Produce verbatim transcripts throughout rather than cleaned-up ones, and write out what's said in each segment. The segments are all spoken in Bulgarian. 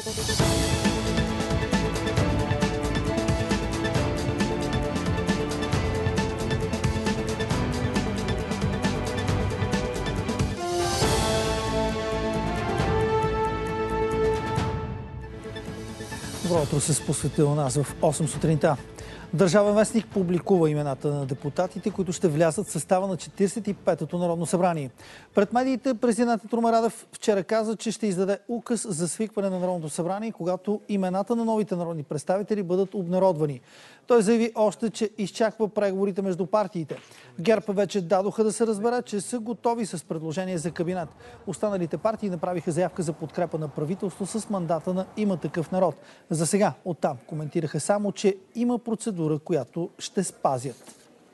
Добро утро, се посвети у нас в осем сутринта. Държавен вестник публикува имената на депутатите, които ще влязат в състава на четиридесет и петото Народно събрание. Пред медиите президентът Румен Радев вчера каза, че ще издаде указ за свикване на Народното събрание, когато имената на новите народни представители бъдат обнародвани. Той заяви още, че изчаква преговорите между партиите. ГЕРБ вече дадоха да се разбере, че са готови с предложение за кабинет. Останалите партии направиха заявка за подкрепа на правителство с мандата на "Има такъв народ". За сега оттам коментираха само, че има процедура, която ще спазят.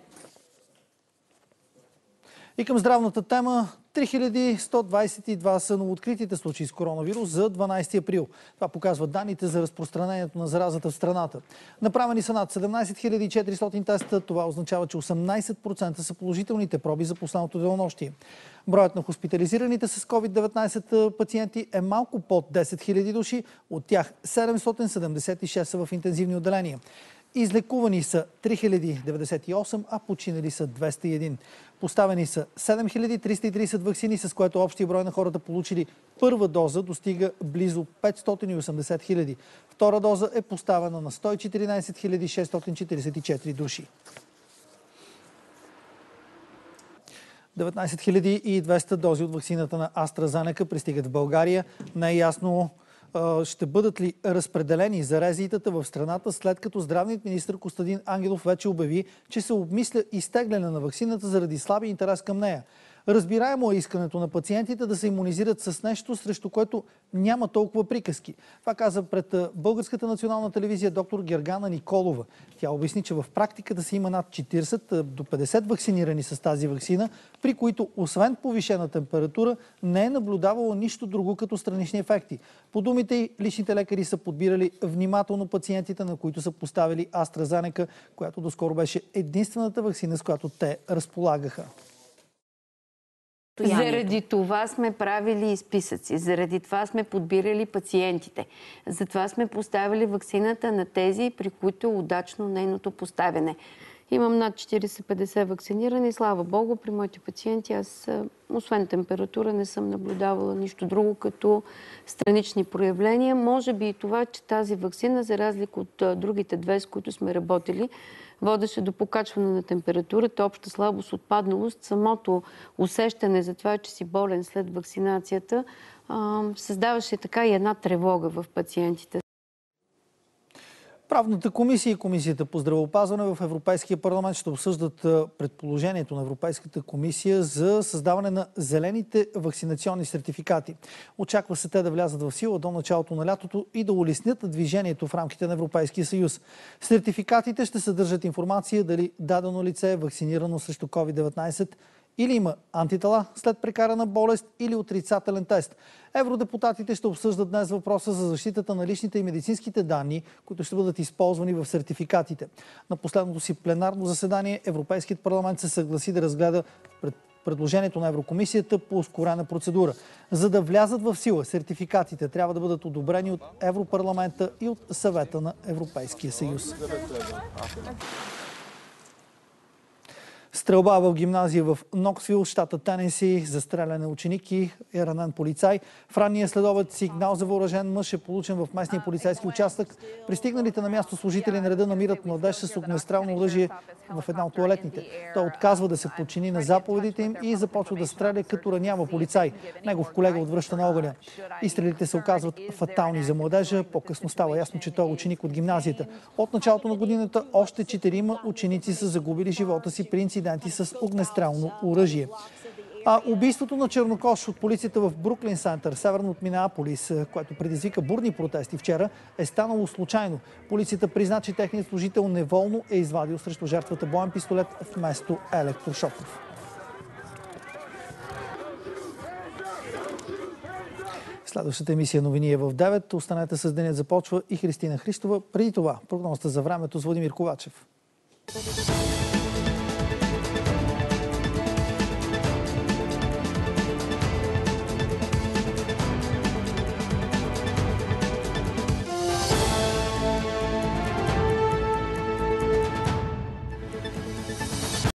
И към здравната тема, три хиляди сто двадесет и два са новооткритите случаи с коронавирус за дванадесети април. Това показват данните за разпространението на заразата в страната. Направени са над седемнадесет хиляди и четиристотин теста. Това означава, че осемнадесет процента са положителните проби за последното денонощие. Броят на хоспитализираните с ковид деветнадесет пациенти е малко под десет хиляди души. От тях седемстотин седемдесет и шест са в интензивни отделения. Излекувани са три хиляди деветдесет и осем, а починали са двеста и един. Поставени са седем хиляди триста и тридесет ваксини, с което общия брой на хората получили първа доза достига близо петстотин и осемдесет хиляди. Втора доза е поставена на сто и четиринадесет хиляди шестстотин четиридесет и четири души. деветнадесет хиляди и двеста дози от ваксината на AstraZeneca пристигат в България. Не е ясно ще бъдат ли разпределени зарезитата в страната, след като здравният министър Костадин Ангелов вече обяви, че се обмисля изтегляне на ваксината заради слаби интерес към нея. Разбираемо е искането на пациентите да се имунизират с нещо, срещу което няма толкова приказки. Това каза пред Българската национална телевизия доктор Гергана Николова. Тя обясни, че в практиката си има над четиридесет до петдесет вакцинирани с тази ваксина, при които освен повишена температура не е наблюдавало нищо друго като странични ефекти. По думите й, личните лекари са подбирали внимателно пациентите, на които са поставили AstraZeneca, която доскоро беше единствената ваксина, с която те разполагаха. Заради това сме правили списъци, заради това сме подбирали пациентите. Затова сме поставили ваксината на тези, при които е удачно нейното поставяне. Имам над четиридесет-петдесет вакцинирани, слава Богу, при моите пациенти аз, освен температура, не съм наблюдавала нищо друго като странични проявления. Може би и това, че тази ваксина, за разлика от другите две, с които сме работили, водеше до покачване на температурата, обща слабост, отпадналост, самото усещане за това, че си болен след вакцинацията, създаваше така и една тревога в пациентите. Правната комисия и Комисията по здравеопазване в Европейския парламент ще обсъждат предположението на Европейската комисия за създаване на зелените вакцинационни сертификати. Очаква се те да влязат в сила до началото на лятото и да улеснят движението в рамките на Европейския съюз. Сертификатите ще съдържат информация дали дадено лице е вакцинирано срещу ковид деветнадесет или има антитела след прекарана болест или отрицателен тест. Евродепутатите ще обсъждат днес въпроса за защитата на личните и медицинските данни, които ще бъдат използвани в сертификатите. На последното си пленарно заседание Европейският парламент се съгласи да разгледа предложението на Еврокомисията по ускорена процедура. За да влязат в сила, сертификатите трябва да бъдат одобрени от Европарламента и от Съвета на Европейския съюз. Стрелба в гимназия в Ноксвил, щата Тенеси, застреляне ученик и е ранен полицай. В ранния следобед сигнал за въоръжен мъж е получен в местния полицейски участък. Пристигналите на място служители на реда намират младеж с огнестрелно оръжие в една от тоалетните. Той отказва да се подчини на заповедите им и започва да стреля, като ранява полицай. Негов колега отвръща на огъня. Изстрелите се оказват фатални за младежа. По-късно става ясно, че той е ученик от гимназията. От началото на годината още четирима ученици са загубили живота си при инциденти с огнестрелно оръжие. А убийството на чернокож от полицията в Бруклин Център, северно от Минеаполис, което предизвика бурни протести вчера, е станало случайно. Полицията призна, че техният служител неволно е извадил срещу жертвата боен пистолет вместо електрошоков. Следващата емисия новини е в девет. Останете с Денят започва и Христина Христова. Преди това прогнозата за времето с Владимир Ковачев.